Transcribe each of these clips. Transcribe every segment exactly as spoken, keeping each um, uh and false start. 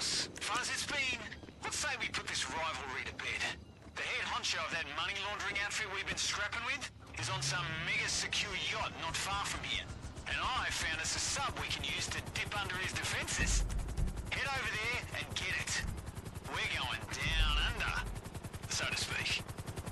boss. Fun as it's been. Let's say we put this rivalry to bed. The head honcho of that money laundering outfit we've been scrapping with is on some mega secure yacht not far from here. And I found us a sub we can use to dip under his defenses. Head over there and get it. We're going down under, so to speak.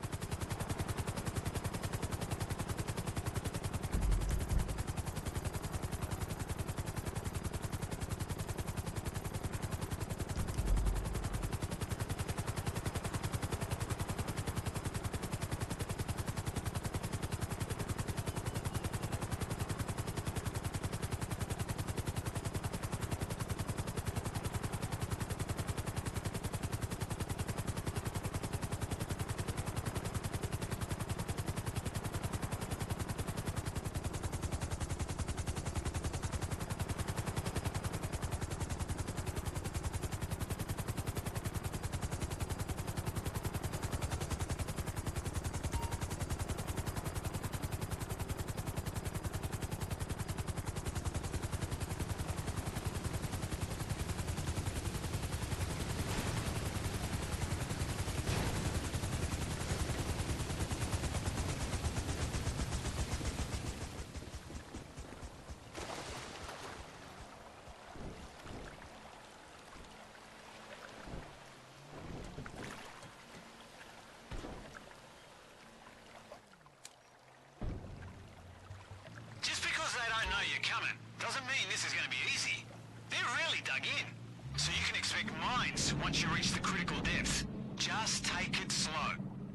Coming doesn't mean this is going to be easy. They're really dug in. So you can expect mines once you reach the critical depth. Just take it slow.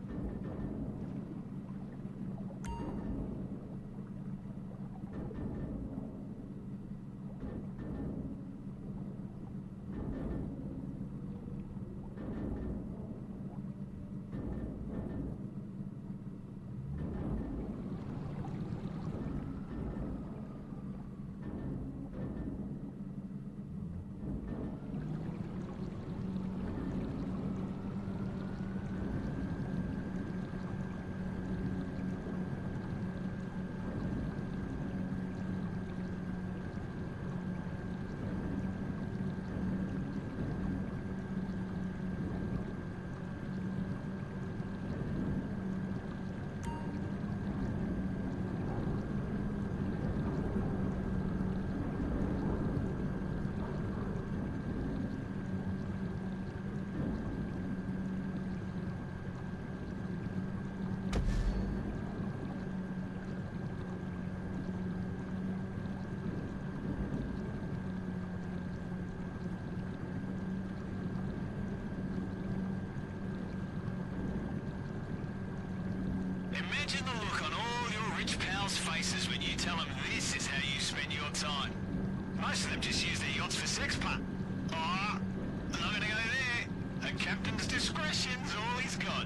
Imagine the look on all your rich pals' faces when you tell them this is how you spend your time. Most of them just use their yachts for sex putt. Oh, I'm not gonna go there. A captain's discretion's all he's got.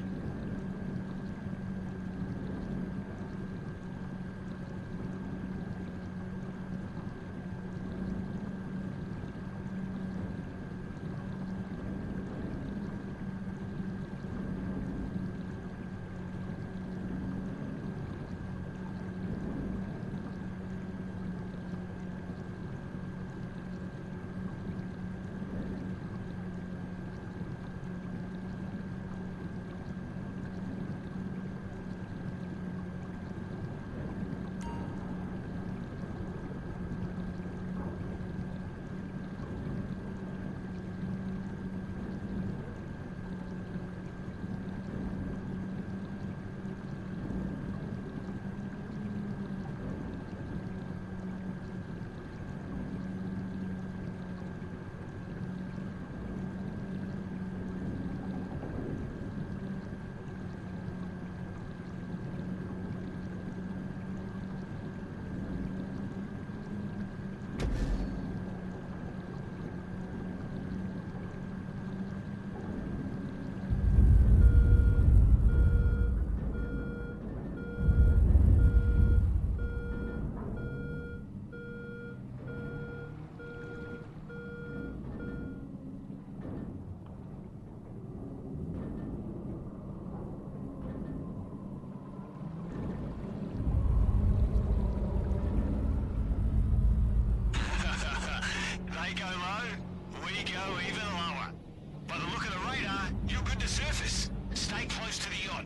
we go even lower. By the look of the radar, you're good to surface. Stay close to the yacht.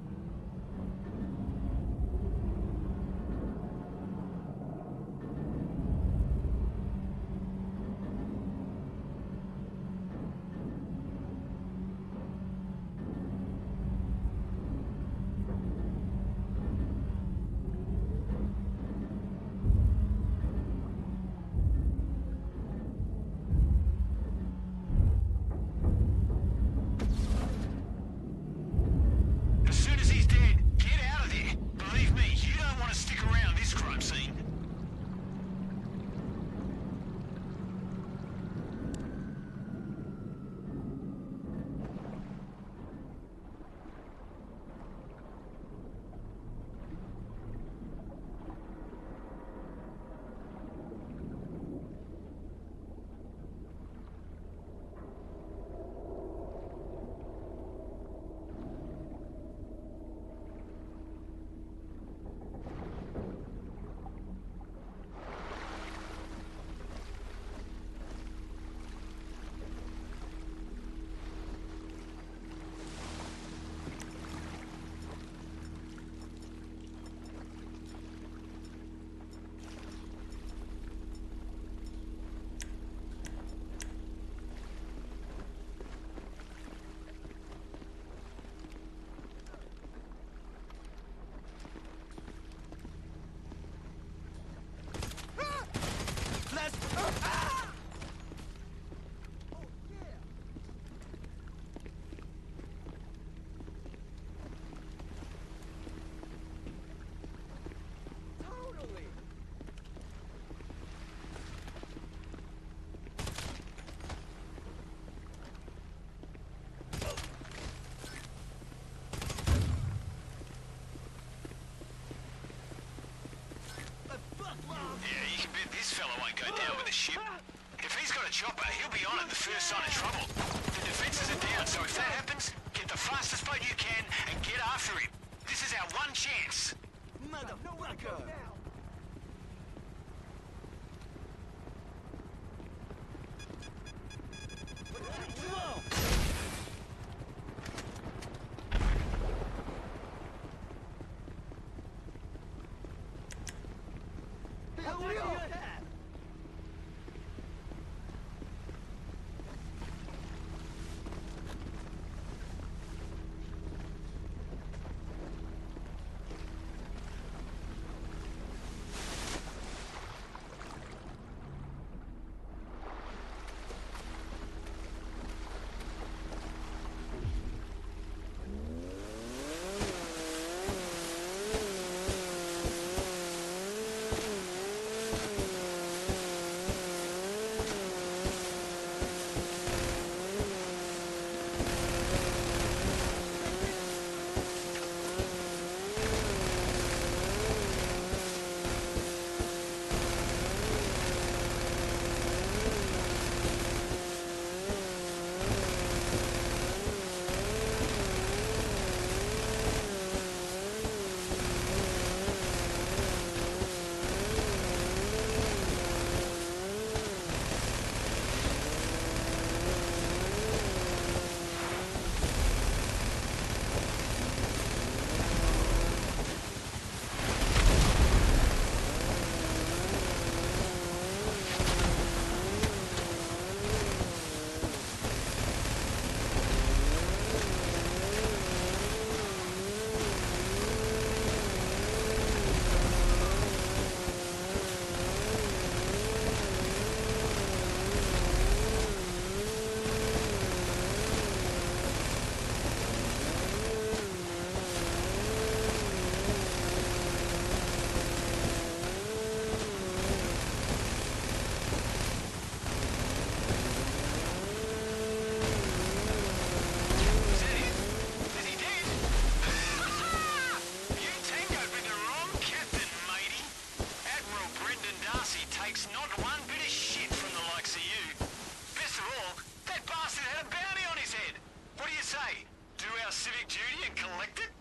Chopper, he'll be on it the first sign of trouble. The defenses are down, so if that happens, get the fastest boat you can and get after him. This is our one chance. Motherfucker! civic duty and collect it?